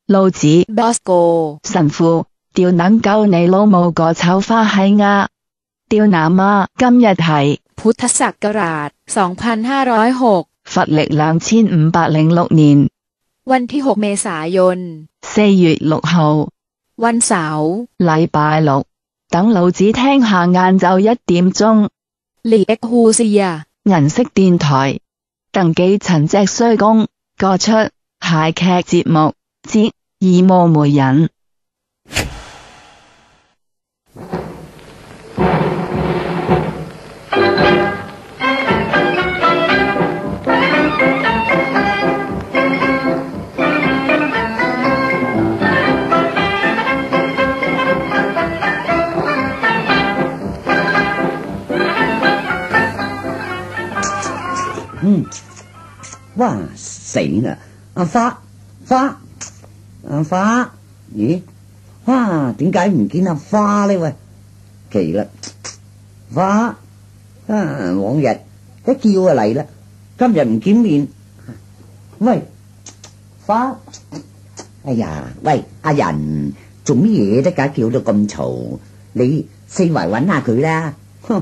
老子 Bosco 神父，掉能夠你老母個臭花閪啊！掉那媽，今日係พุทธศักราช 2506 佛曆2506年วันที่ 6 เมษายน 4月6號， วันเสาร์禮拜六。等老子聽下晏晝1點鐘， หลีเอ็กฮูเซีย銀色電台，鄧寄塵隻衰公，播出諧劇節目之義務媒人。 哇死啦！阿花，咦？哇，點解唔見阿花呢？喂，奇啦！花往日一叫就嚟啦，今日唔見面。喂，花，哎呀，喂，阿仁做乜嘢得㗎？叫到咁嘈，你四圍揾下佢啦。哼，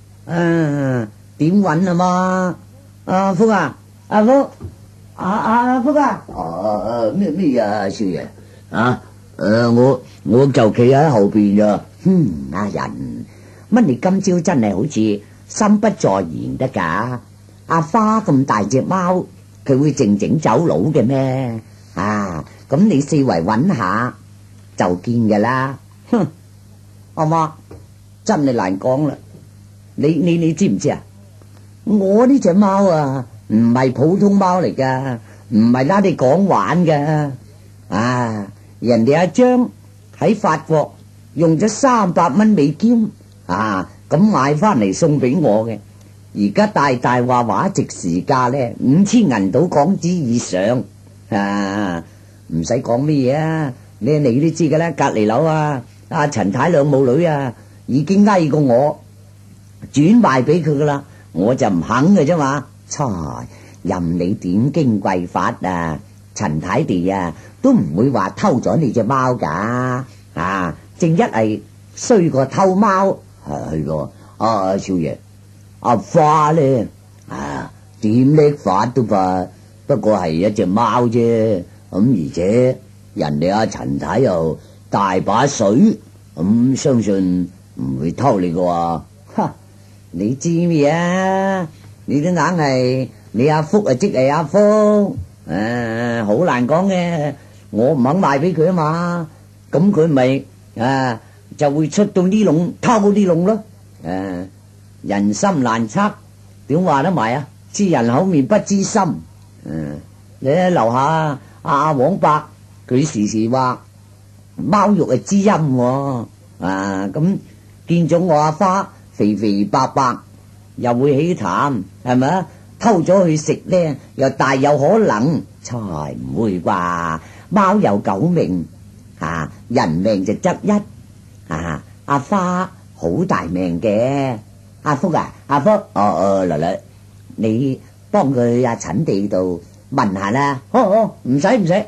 點揾啊嘛？阿福啊！阿福，阿福啊！咩啊，少爺啊？我就企喺後邊咋。阿仁，乜你今朝真係好似心不在焉得噶？阿花咁大隻貓，佢會靜靜走佬嘅咩？咁你四圍揾下就見噶啦。哼，阿媽真係難講啦。你知唔知啊？我呢隻貓啊，唔係普通貓嚟噶，唔係拉你講玩噶。人哋阿張喺法國用咗300蚊美金咁買翻嚟送俾我嘅，而家大話值市價呢5000銀到港紙以上。唔使講咩嘢啊，你都知噶啦，隔籬樓阿陳太兩母女已經嗌過我轉賣俾佢噶啦，我就唔肯嘅啫嘛。任你點矜貴法陳太哋都唔會話偷咗你隻貓噶。正一係衰過偷貓。係咯，少爺，阿花呢點叻法都罷，不過係一隻貓啫。咁而且人哋阿陳太又大把水，咁相信唔會偷你噶。你知咩啊？你都硬係你阿福即係阿福，好難講嘅。我唔肯賣俾佢啊嘛，咁佢咪就會出到呢籠偷呢籠咯。人心難測，點話得埋啊？知人口面不知心。你喺樓下阿黃伯，佢時時話貓肉係知音咁見咗我阿花肥肥白白，又會起痰，係咪啊？偷咗去食呢，又大有可能。才唔會啩？貓有9命，人命就執一。阿花好大命嘅。阿福阿福，嚟，你幫佢阿陳地度問下啦。唔使。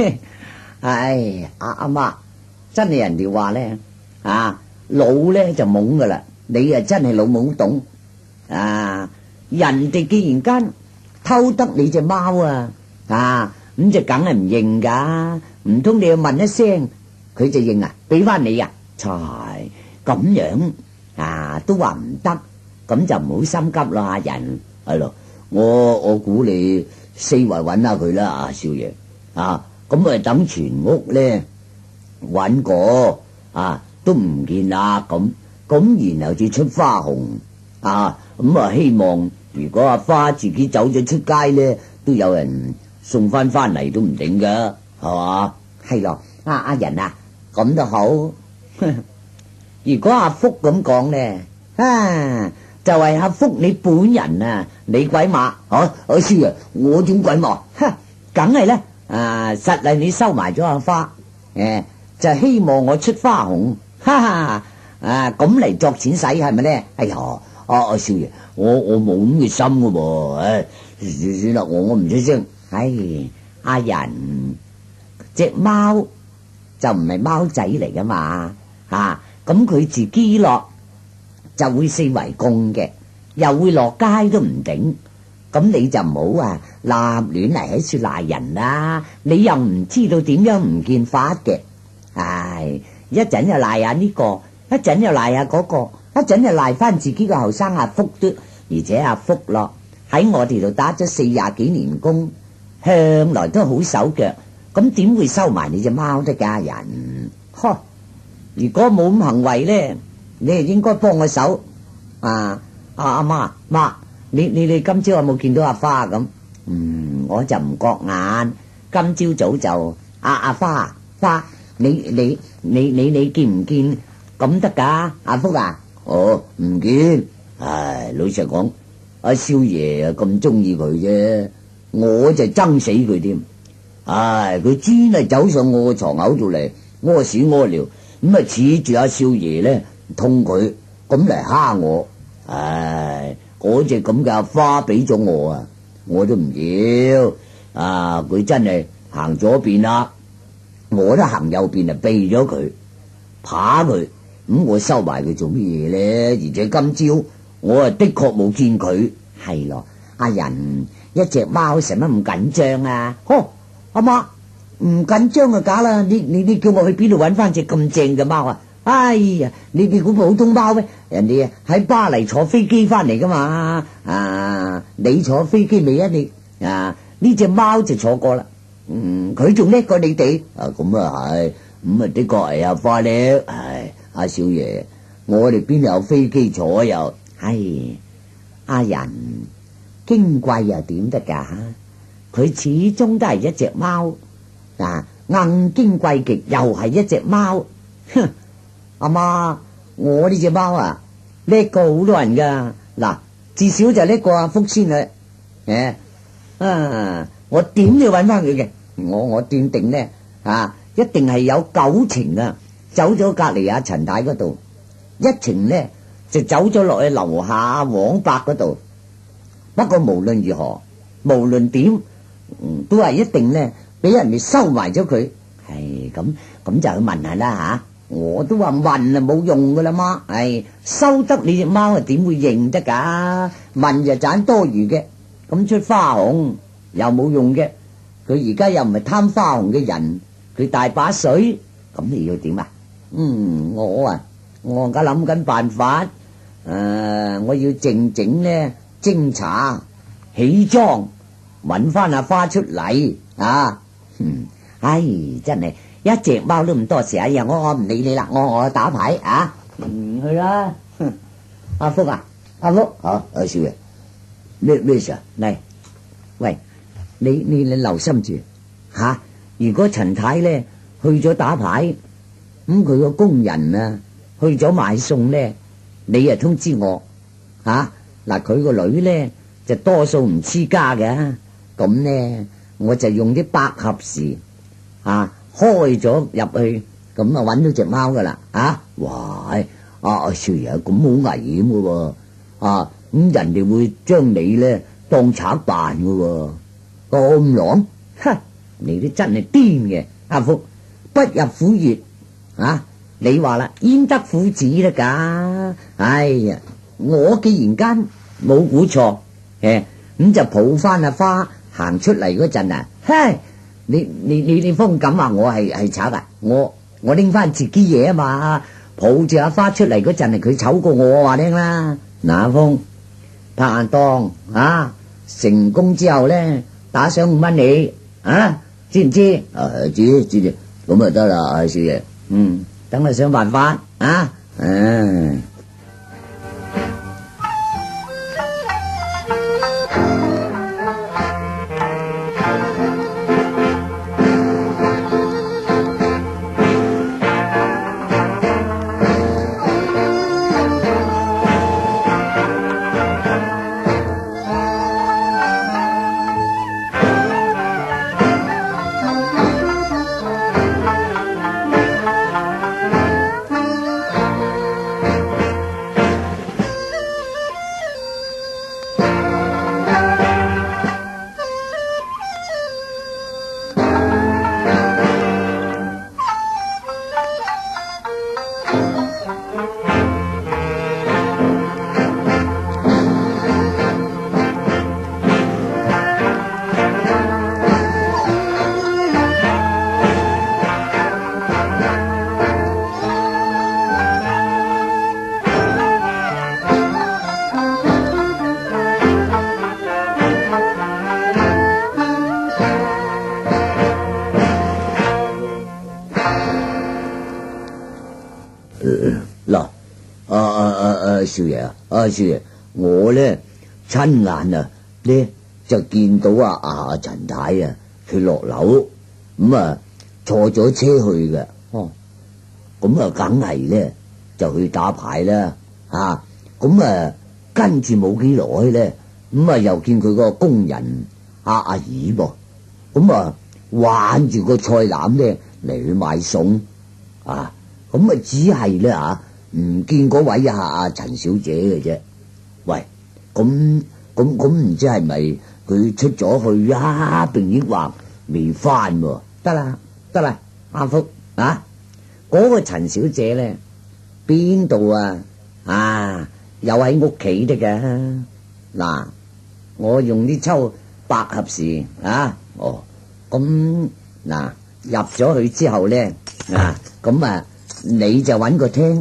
阿媽，真係人哋話呢，老呢就懵噶啦，你真係老懵懂。人哋既然間偷得你隻貓咁就梗係唔認噶，唔通你要問一聲佢就認俾翻你才咁樣都話唔得，咁就唔好心急咯。阿人係咯，我估你四圍揾下佢啦，少爺咁等全屋呢揾過都唔見咁然後至出花紅咁希望如果阿花自己走咗出街呢，都有人送翻嚟都唔定噶，係嘛？係咯，阿人咁都好。如果阿福咁講呢，就係阿福你本人你鬼馬少爺，我點鬼馬？梗係呢，實係你收埋咗阿花，就希望我出花紅，咁嚟作錢使係咪呢？哎呀，少爺，我冇咁嘅心噶噃，算啦，我唔出聲。阿人隻貓就唔係貓仔嚟噶嘛，咁佢自己落就會四圍供嘅，又會落街都唔頂。咁你就唔好立亂嚟喺處賴人啦，你又唔知道點樣唔見法嘅。一陣又賴下呢個，一陣又賴下嗰個，一陣又賴翻自己個後生阿福都，而且阿福咯喺我哋度打咗40幾年工，向來都好手腳，咁點會收埋你隻貓得㗎人？如果冇咁行為咧，你係應該幫我手。阿媽，你今朝有冇見到阿花咁？我就唔覺眼，今朝早就阿花，你見唔見咁得㗎？阿福啊，唔見。老實講，阿少爺咁中意佢啫，我就憎死佢添。佢專係走上我個床口度嚟屙屎屙尿，咁恃住阿少爺咧痛佢，咁嚟蝦我。嗰隻咁嘅阿花俾咗我啊，我都唔要。佢真係行左邊啦，我都行右邊避咗佢，怕佢。咁我收埋佢做乜嘢咧？而且今朝我的確冇見佢。係咯，阿人一隻貓使乜咁緊張啊？阿媽唔緊張就假啦。你叫我去邊度搵翻隻咁正嘅貓啊？哎呀，你估普通貓咩？人哋喺巴黎坐飛機翻嚟噶嘛。你坐飛機未啊？你呢隻貓就坐過啦。佢仲叻過你哋。咁係，咁的確係阿花叻。阿少爺，我哋邊有飛機坐又？阿人矜貴又點得噶？佢始終都係一隻貓，硬矜貴極又係一隻貓。哼！阿媽，我呢隻貓叻過好多人噶。至少就叻過阿福先啦。我點要搵翻佢嘅？我斷定呢，一定係有9程走咗隔籬阿陳太嗰度，1程呢就走咗落去樓下黃伯嗰度。不過無論如何，無論點，都係一定呢俾人哋收埋咗佢。咁就去問下啦。我都話問冇用噶啦嘛。收得你隻貓點會認得噶？問就盞多餘嘅。咁出花紅又冇用嘅。佢而家又唔係貪花紅嘅人，佢大把水。咁你要點啊？我而家諗緊辦法。我要靜靜呢偵查起妝，搵翻阿花出嚟。真係一隻貓都唔多事。我唔理你啦，我打牌。去啦。阿福阿福，阿少爺，咩事啊？嚟，喂，你留心住。如果陳太呢去咗打牌，咁佢個工人去咗買餸呢，你通知我。佢個女呢就多數唔黐家嘅，咁呢我就用啲百合匙開咗入去，咁搵到隻貓噶啦。哇！少爺咁好危險噶喎。咁人哋會將你呢當賊辦噶喎。咁狼，你都真係癲嘅。阿福，不入虎穴。你話啦，焉得虎子啦噶？我既然間冇估錯，咁就抱翻阿花行出嚟嗰陣你風咁話我係賊啊？我拎翻自己嘢嘛，抱住阿花出嚟嗰陣佢醜過我話聽啦。阿風拍硬檔成功之後呢，打賞5蚊你知唔知？知，咁就得啦，少爺。等我想辦法。 少爺啊，少爺，我咧親眼咧就見到阿陳太啊，佢落樓咁坐咗車去嘅。咁梗係咧就去打牌啦。咁跟住冇幾耐咧，又見佢個工人阿二噃，咁挽住個菜籃咧嚟去買餸。只係咧唔見嗰位阿陳小姐嘅啫。喂，咁唔知係咪佢出咗去定抑或未翻？得啦，阿福嗰個陳小姐咧邊度又喺屋企的㗎。嗱，我用啲抽百合匙咁嗱入咗去之後咧你就揾個廳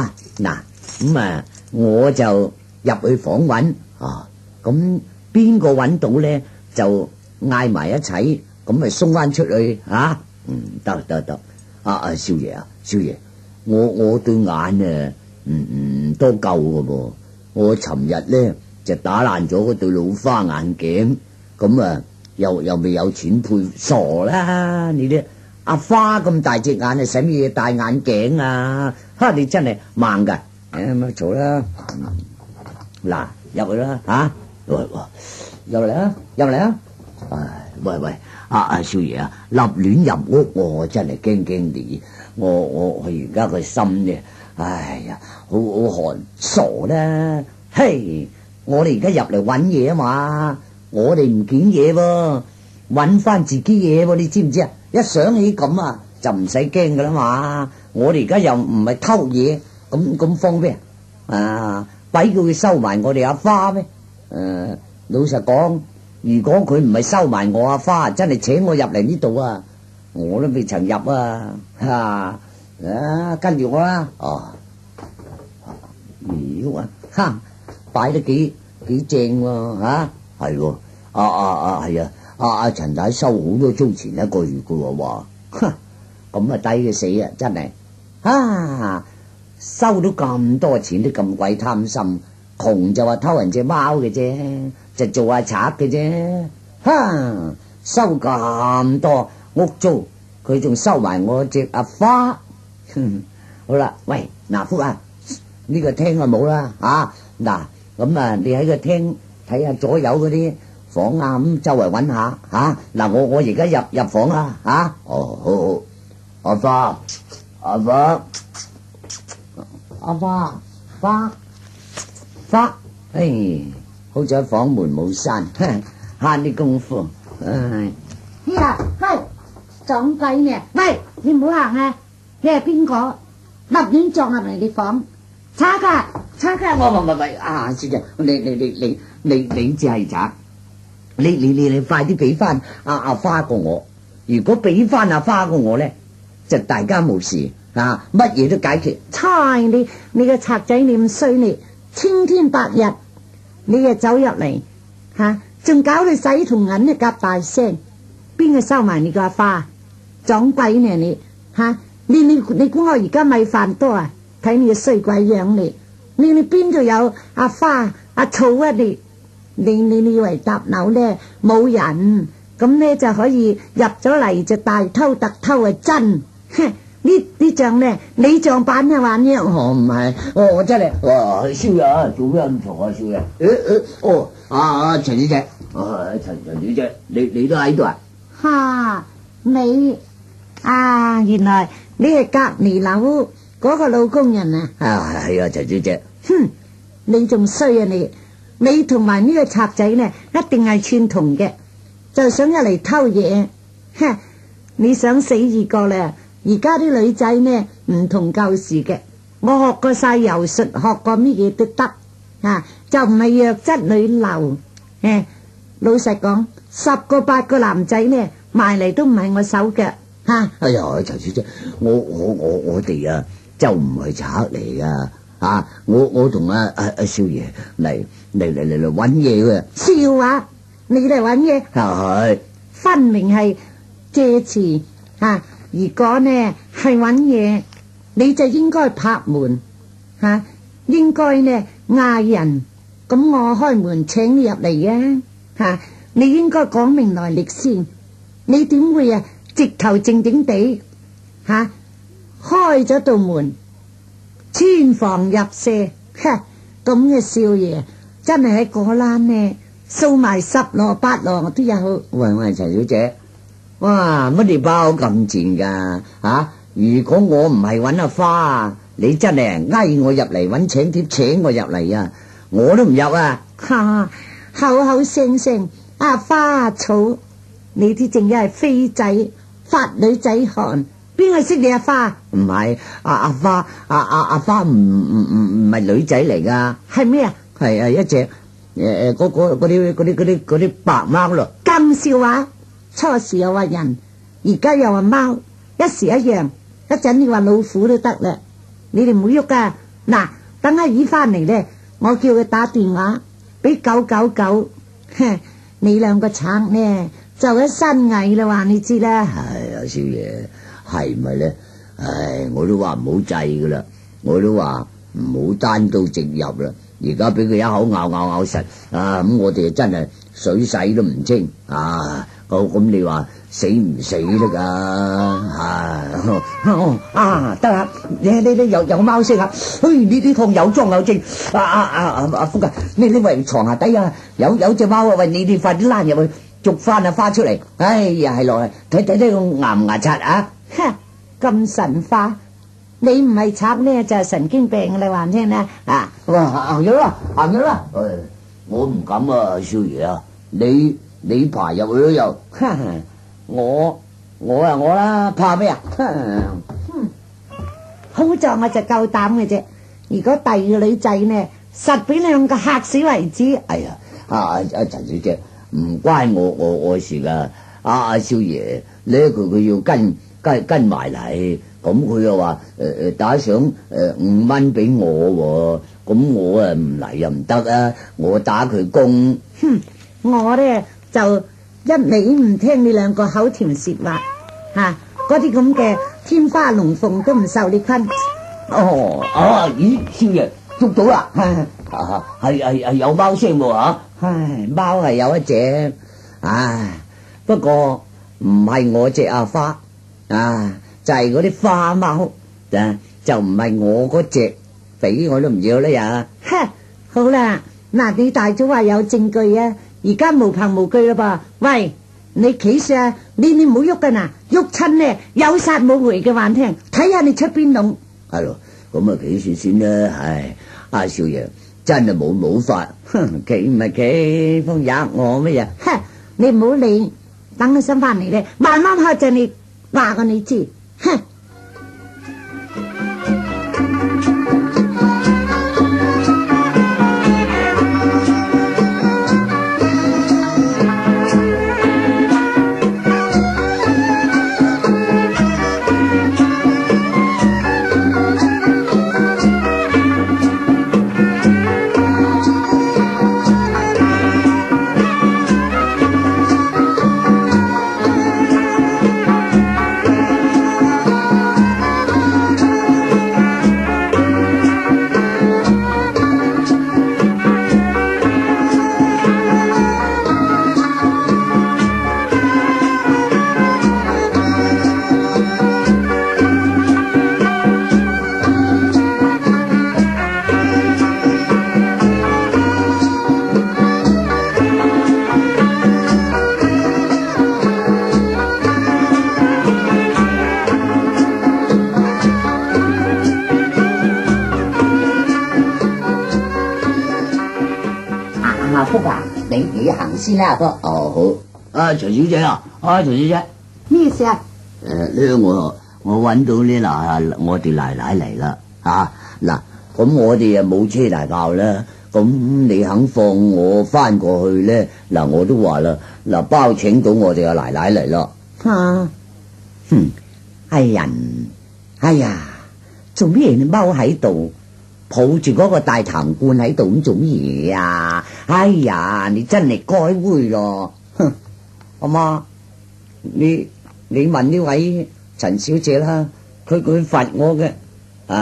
我就入去房揾咁邊個揾到咧就嗌埋一齊，咁咪送翻出去得。少爺，我對眼唔多夠㗎噃，我尋日咧就打爛咗嗰對老花眼鏡，咁又未有錢配，傻啦你啲阿花咁大隻眼，使乜嘢戴眼鏡啊？你真係盲噶，咪嘈啦！嗱，入去啦入嚟啊！喂，少爺立亂入屋，我真係驚你。我而家個心呢，哎呀，好寒，傻啦！嘿，我哋而家入嚟揾嘢啊嘛，我哋唔見嘢喎，揾翻自己嘢喎，你知唔知啊？一想起咁就唔使驚噶啦嘛。我哋而家又唔係偷嘢，咁慌咩？鬼叫佢收埋我哋阿花咩？老實講，如果佢唔係收埋我阿花，真係請我入嚟呢度我都未曾入跟住我啦。擺得幾正喎係係阿陳太收好多租錢一個月噶喎，咁低嘅死真係收到咁多錢都咁鬼貪心，窮就話偷人隻貓嘅啫，就做下賊嘅啫。收咁多屋租，佢仲收埋我隻阿花。好啦，喂，福呢個廳冇啦咁你喺個廳睇下左右嗰啲房咁周圍揾下我而家入房啦好，阿花，好彩房門冇閂，慳啲功夫。 撞鬼呢！喂，你唔好行你係邊個？立亂撞入嚟你房，賊噶！ 小姐，你只係賊，你快啲俾翻阿花過我。如果俾翻阿花過我咧，就大家冇事乜嘢都解決。 猜你個賊仔你咁衰你，青天白日你就走入嚟仲搞到洗同銀都夾大聲，邊個收埋你個阿花？撞鬼呢你你估我而家米飯多睇你個衰鬼樣你邊度有阿花阿草你以為搭樓呢冇人咁呢就可以入咗嚟就大偷特偷真？呢仗呢你仗板嘅玩意唔係我真係少爺做咩咁嘈少爺？陳小姐，陳小姐，你都喺度你原來你係隔離樓嗰個老工人係陳小姐。 你仲衰你同埋呢個賊仔呢一定係串同嘅，就想入嚟偷嘢。你想死二個咧？而家啲女仔呢唔同舊時嘅，我學過晒柔術，學過乜嘢都得就唔係弱質女流。老實講，10個8個男仔呢埋嚟都唔係我手腳哎呀，陳小姐，我哋就唔係賊嚟噶我同阿少爺嚟揾嘢嘅。 笑話，你嚟揾嘢？ 係分明係借詞如果呢係揾嘢，你就應該拍門應該呢嗌人，咁我開門請你入嚟啊！吓，你應該講明來歷先，你點會啊直頭靜靜地吓開咗道門，千房入舍，哈咁嘅少爺真係喺果欄呢掃埋十羅8羅都有。 喂，陳小姐，哇，乜你包咁賤噶吓？如果我唔係揾阿花，你真係嗌我入嚟揾請帖請我入嚟啊，我都唔入啊！ 哈，口口聲聲阿花草，你啲正一係飛仔發女仔寒，邊個識你阿花？ 唔係阿花，阿花唔係女仔嚟噶， 係咩啊？ 係一隻嗰啲白貓咯。 咁笑話，初時又話人，而家又話貓，一時一樣，一陣你話老虎都得啦。你哋唔好喐噶，嗱，等阿姨翻嚟咧，我叫佢打電話俾999，你兩個賊呢就一身蟻啦，話你知啦。 係啊，少爺，係咪咧？唉，我都話唔好制噶啦，我都話唔好單刀直入啦。而家俾佢一口咬實啊！咁我哋真係水洗都唔清啊！咁你話死唔死得噶得啦！你有貓聲啊！呢趟有裝有證阿福啊！你喂床下底啊有隻貓啊！喂，你哋快啲拉入去捉翻阿花出嚟！哎呀，係落去睇個牙唔牙刷啊！ 咁神化，你唔係賊呢就係神經病嘅，你話唔聽啦啊！ 行咗啦，我唔敢啊，少爺啊，你爬入去都有，我啦，怕咩啊？ 好在我就夠膽嘅啫，如果第二個女仔呢，實俾兩個嚇死為止。 哎呀，陳小姐唔關我事噶，阿少爺咧佢要跟埋嚟。咁佢又話打上5蚊俾我，咁我啊唔嚟又唔得啊，我打佢工。 我呢就一味唔聽你兩個口甜舌滑吓，嗰啲咁嘅天花龍鳳都唔受你昆。 咦，少爺捉到啦，係有貓聲喎吓，貓係有一隻，不過唔係我隻阿花就係嗰啲花貓，就唔係我嗰隻，俾我都唔要啦呀！ 好啦，嗱，你大早話有證據啊，而家無憑無據啦噃。喂，你企住啊，你唔好喐噶嗱，喐親呢有殺冇回嘅話聽，睇下你出邊籠。 係咯，咁啊企住先啦。阿少爺真係冇法，企唔係企，風吔我乜嘢？ 你唔好理，等佢先翻嚟咧，慢慢開就你話過你知。 阿福啊，你行先啦，阿福。好。陳小姐啊，陳小姐， 咩事啊？ 呢我搵到呢我哋奶奶嚟啦，嗱，咁我哋啊冇車大炮啦，咁你肯放我翻過去咧，嗱我都話啦，嗱包請到我哋阿奶奶嚟咯。哎呀，做咩你踎喺度？抱住嗰個大痰罐喺度咁做乜嘢啊？哎呀，你真係該會咯！阿媽，你問呢位陳小姐啦，佢罰我嘅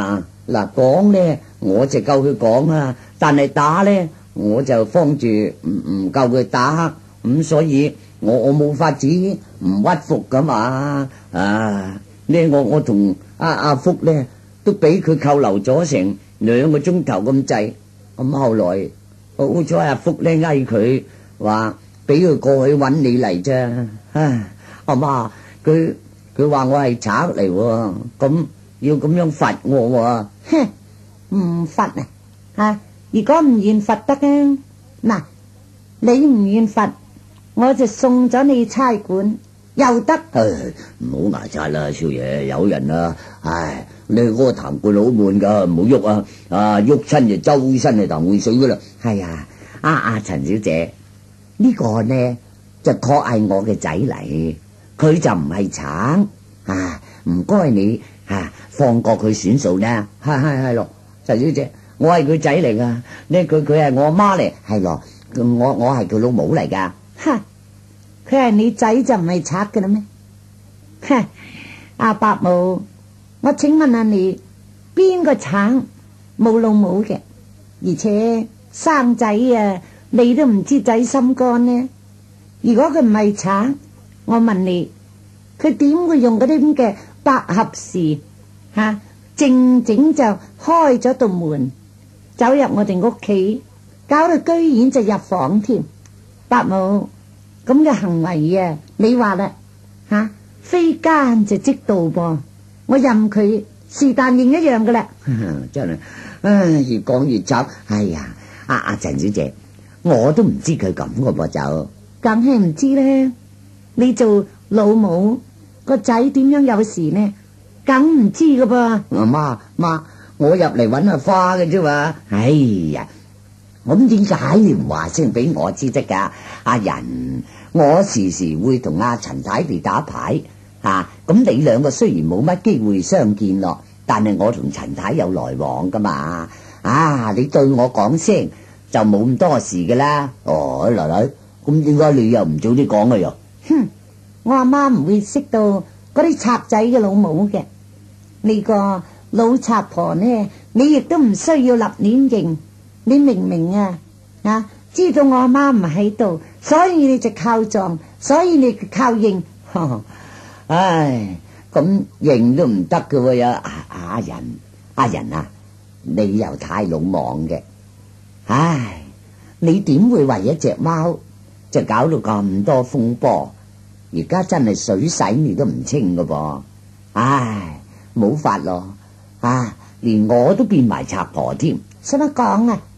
嗱，講呢我就夠佢講啊，但係打呢我就慌住唔夠佢打，咁所以我冇法子唔屈服噶嘛。啊，呢我同阿福呢都俾佢扣留咗成2個鐘頭咁滯。咁後來好彩阿福呢嗌佢話俾佢過去揾你嚟啫。唉，阿媽佢話我係賊嚟喎，咁要咁樣罰我喎。 哼，唔罰啊！如果唔願罰得啊，嗱，你唔願罰，我就送咗你差館又得。 唔好牙擦啦，少爺，有人啊，唉，你嗰個痰罐好悶噶，唔好喐啊！喐親就周身係痰罐水噶啦。係啊，阿陳小姐，呢個呢就確係我嘅仔嚟，佢就唔係橙啊！唔該你放過佢選數呢。係咯，陳小姐，我係佢仔嚟噶，呢佢係我媽嚟，係咯，我係佢老母嚟噶。 哈，佢係你仔就唔係賊噶啦咩？阿伯母，我請問下你，邊個橙冇老母嘅？而且生仔啊，你都唔知仔心肝呢？如果佢唔係橙，我問你，佢點會用嗰啲咁嘅百合匙靜靜就開咗道門，走入我哋屋企，搞到居然就入房添？伯母，咁嘅行為啊，你話啦非奸就即盜噃，我任佢是但認一樣噶啦。 真係，越講越雜。哎呀，阿陳小姐，我都唔知佢咁個噃就， 梗係唔知咧。你做老母個仔點樣有時呢？梗唔知噶噃。 媽，我入嚟搵阿花嘅啫嘛。哎呀，咁點解你唔話聲俾我知得噶？阿仁，我時時會同阿陳太哋打牌。咁你兩個雖然冇乜機會相見咯，但係我同陳太有來往噶嘛。你對我講聲就冇咁多事噶啦。哦，奶奶，咁點解你又唔早啲講嘅又？ 哼，我阿媽唔會識到嗰啲賊仔嘅老母嘅。呢個老賊婆呢，你亦都唔需要立亂認。你明唔明啊？知道我阿媽唔喺度，所以你就靠撞，所以你就靠認。 唉，咁認都唔得嘅喎呀！阿仁啊，你又太魯莽嘅。唉，你點會為一隻貓就搞到咁多風波？而家真係水洗你都唔清嘅噃。唉，冇法咯。連我都變埋賊婆添。 使乜講啊？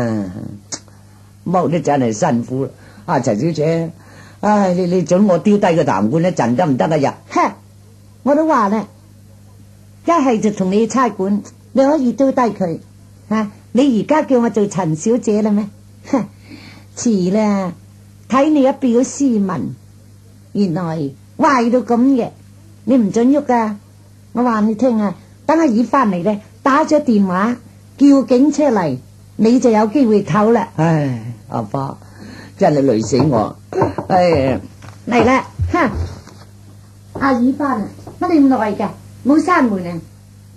踎得真係辛苦啦。陳小姐，你准我丟低個痰罐一陣得唔得啊？ 我都話啦，一係就同你差館，你可以丟低佢。你而家叫我做陳小姐啦咩？遲啦，睇你一表斯文，原來壞到咁嘅，你唔准喐噶。我話你聽啊，等阿姨翻嚟咧，打咗電話叫警車嚟，你就有機會唞啦。 唉，阿花真係累死我。唉， 嚟啦，阿姨翻啦，乜你咁耐嘅？冇閂門啊？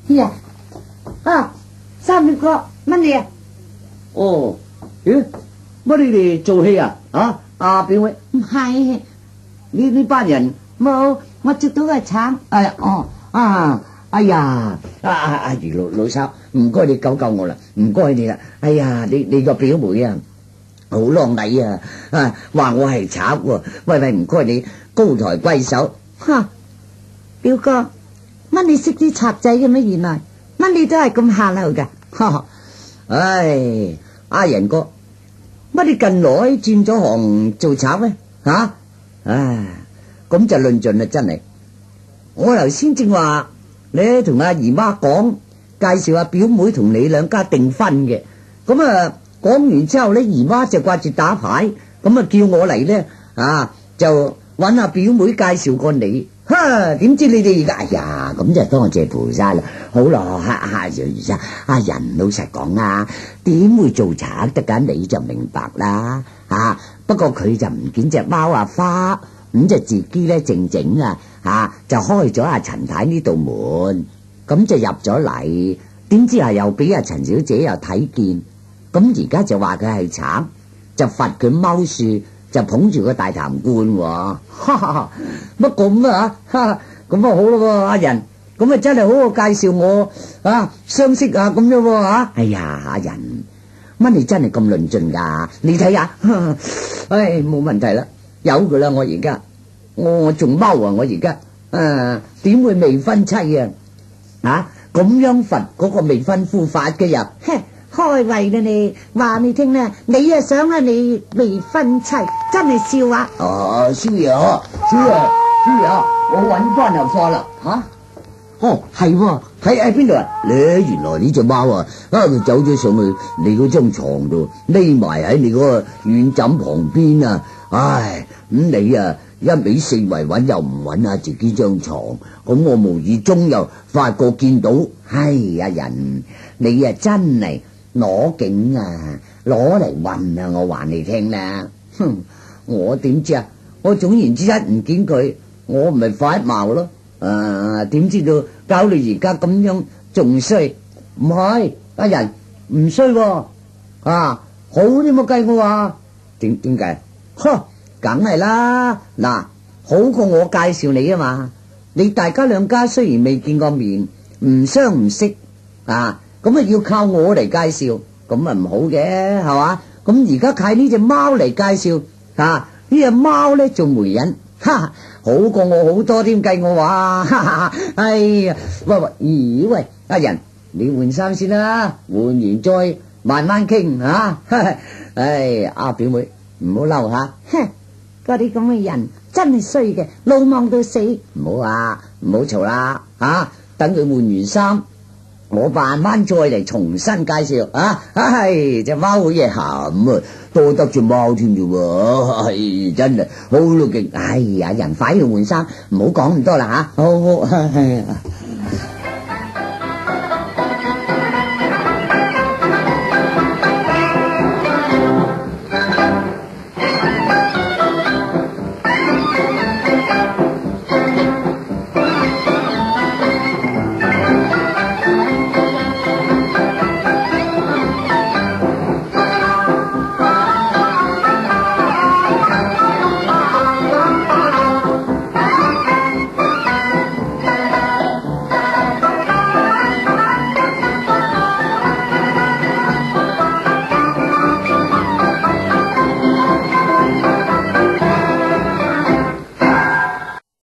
三妹哥，乜你啊？ 哦，乜你哋做戲啊？阿表妹， 唔係呢班人冇，我捉到個賊。 哎呀，阿余老生，唔該你救我啦，唔該你啦。哎呀，你個表妹啊，好浪禮啊，話我係賊喎。喂，唔該你高抬貴手。 表哥，乜你識啲賊仔嘅咩？原來乜你都係咁下流噶。 唉，阿仁哥，乜你近來轉咗行做賊咩？唉，咁就論盡啦，真係。我頭先正話你同阿姨媽講，介紹阿表妹同你兩家訂婚嘅。咁講完之後呢，姨媽就掛住打牌，咁叫我嚟呢，就揾阿表妹介紹過你。點知你哋而家，哎呀，咁就多謝菩薩啦。好啦，阿仁老實講啊，點會做賊得噶？你就明白啦。不過佢就唔見隻貓花，咁就自己呢靜靜就開咗阿陳太呢道門，咁就入咗嚟， 點知又俾阿陳小姐又睇見，咁而家就話佢係賊，就罰佢踎樹，就捧住個大痰罐喎。乜咁啊？咁好咯喎，阿仁，咁真係好好介紹我相識咁樣喎。哎呀，阿仁，乜你真係咁論盡噶？你睇下，唉，冇問題啦，有佢啦，我而家我仲踎啊，我而家點會未婚妻咁樣罰嗰個未婚夫法嘅人？ 開胃啦你，話你聽啦，你想你未婚妻，真係笑話。 少爺，我揾翻又貨啦，係喎，喺邊度啊？原來呢隻貓佢走咗上去你嗰張床度，匿埋喺你嗰個軟枕旁邊啊！唉，咁你一味四圍揾又唔揾下自己張床，咁我無意中又發覺見到，哎呀人，你真係攞景攞嚟運啊！我話你聽啦，我點知啊？我總言之一唔見佢，我唔係發毛咯。點知道搞到而家咁樣仲衰？唔係阿人唔衰好啲冇計我話點解？梗係啦，嗱，好過我介紹你啊嘛。你大家兩家雖然未見過面，唔相唔識咁要靠我嚟介紹，咁唔好嘅係嘛？咁而家靠呢隻貓嚟介紹呢隻貓咧做媒人，好過我好多添計我話。哎呀，喂，阿人，你換衫先啦，換完再慢慢傾阿表妹唔好嬲嗰啲咁嘅人真係衰嘅，魯莽到死。 唔好嘈啦等佢換完衫，我慢慢再嚟重新介紹隻貓好嘢鹹多得隻貓添啫喎，真係好咯勁。哎呀，人快要換衫，唔好講咁多啦好。